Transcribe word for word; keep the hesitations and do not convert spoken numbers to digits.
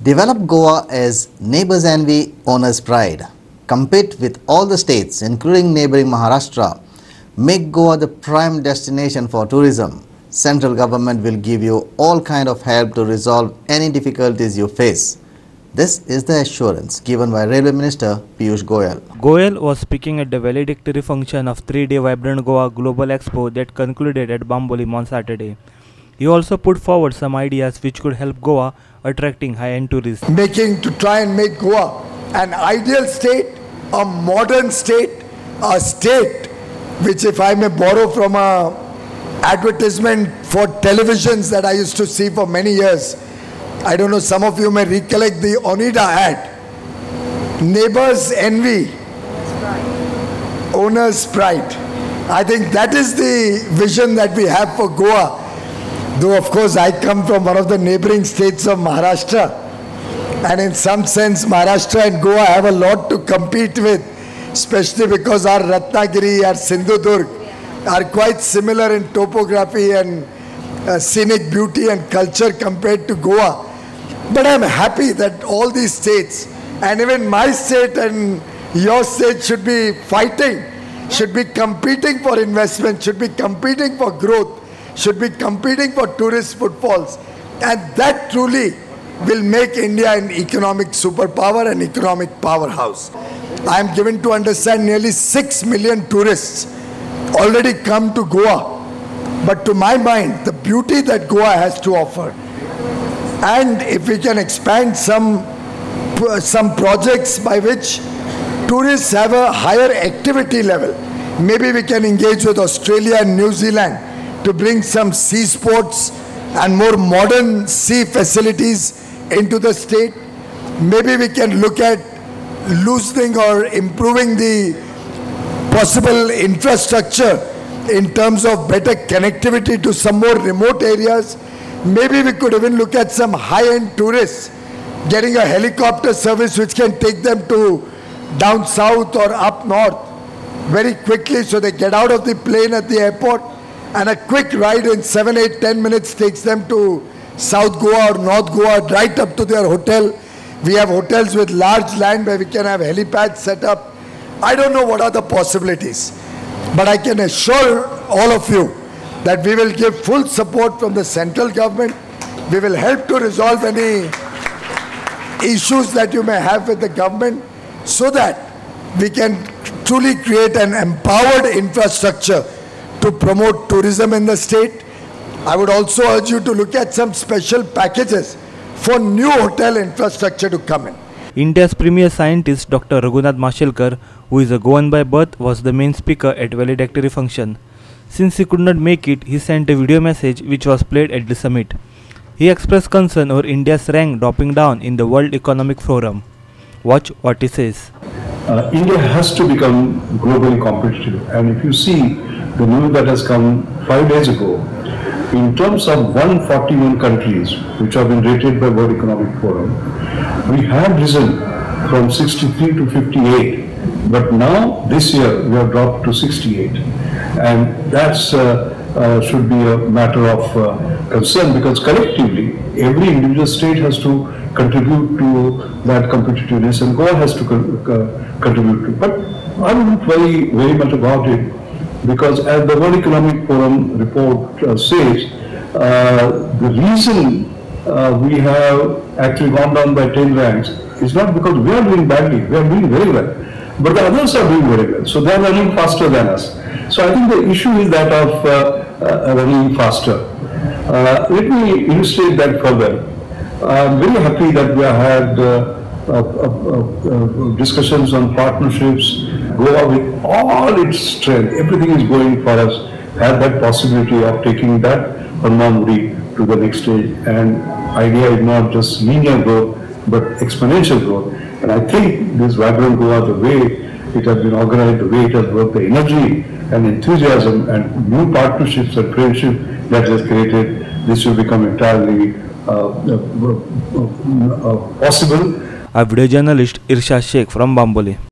Develop Goa as neighbors' envy, owners' pride. Compete with all the states, including neighboring Maharashtra. Make Goa the prime destination for tourism. Central government will give you all kind of help to resolve any difficulties you face. This is the assurance given by Railway Minister Piyush Goyal. Goyal was speaking at the valedictory function of three-day Vibrant Goa Global Expo that concluded at Bamboli on Saturday. He also put forward some ideas which could help Goa attracting high-end tourists. Making to try and make Goa an ideal state, a modern state, a state which, if I may borrow from a advertisement for televisions that I used to see for many years, I don't know, some of you may recollect the Onida ad. Neighbors' envy, owners' pride. I think that is the vision that we have for Goa. Though, of course, I come from one of the neighboring states of Maharashtra. And in some sense, Maharashtra and Goa have a lot to compete with, especially because our Ratnagiri, our Sindhudurg are quite similar in topography and uh, scenic beauty and culture compared to Goa. But I'm happy that all these states, and even my state and your state, should be fighting, should be competing for investment, should be competing for growth, should be competing for tourist footfalls. And that truly will make India an economic superpower and economic powerhouse. I am given to understand nearly six million tourists already come to Goa. But to my mind, the beauty that Goa has to offer, and if we can expand some, some projects by which tourists have a higher activity level, maybe we can engage with Australia and New Zealand to bring some sea sports and more modern sea facilities into the state. Maybe we can look at loosening or improving the possible infrastructure in terms of better connectivity to some more remote areas. Maybe we could even look at some high-end tourists getting a helicopter service which can take them to down south or up north very quickly, so they get out of the plane at the airport and a quick ride in seven, eight, ten minutes takes them to South Goa or North Goa, right up to their hotel. We have hotels with large land where we can have helipads set up. I don't know what are the possibilities, but I can assure all of you that we will give full support from the central government. We will help to resolve any issues that you may have with the government so that we can truly create an empowered infrastructure to promote tourism in the state. I would also urge you to look at some special packages for new hotel infrastructure to come in. India's premier scientist Doctor Raghunath Mashelkar, who is a Goan by birth, was the main speaker at valedictory function. Since he could not make it, he sent a video message which was played at the summit. He expressed concern over India's rank dropping down in the World Economic Forum. Watch what he says. Uh, India has to become globally competitive, and if you see the news that has come five days ago, in terms of one hundred forty-one countries which have been rated by World Economic Forum, we have risen from sixty-three to fifty-eight, but now this year we have dropped to sixty-eight, and that's uh, uh, should be a matter of uh, concern, because collectively every individual state has to contribute to that competitiveness, and Goa has to co uh, contribute to. But I'm not very very much about it, because as the World Economic Forum report uh, says, uh, the reason uh, we have actually gone down by ten ranks is not because we are doing badly, we are doing very well, but the others are doing very well, so they are running faster than us. So I think the issue is that of uh, uh, running faster. Uh, let me illustrate that further. I'm very happy that we have had uh, uh, uh, uh, discussions on partnerships. Goa, with all its strength, everything is going for us, have that possibility of taking that Harmanuri to the next stage. And idea is not just linear growth, but exponential growth. And I think this Vibrant Goa, the way it has been organized, the way it has worked, the energy and enthusiasm and new partnerships and friendship that has created, this will become entirely uh, uh, uh, uh, possible. A video journalist Irshad Sheikh from Bamboli.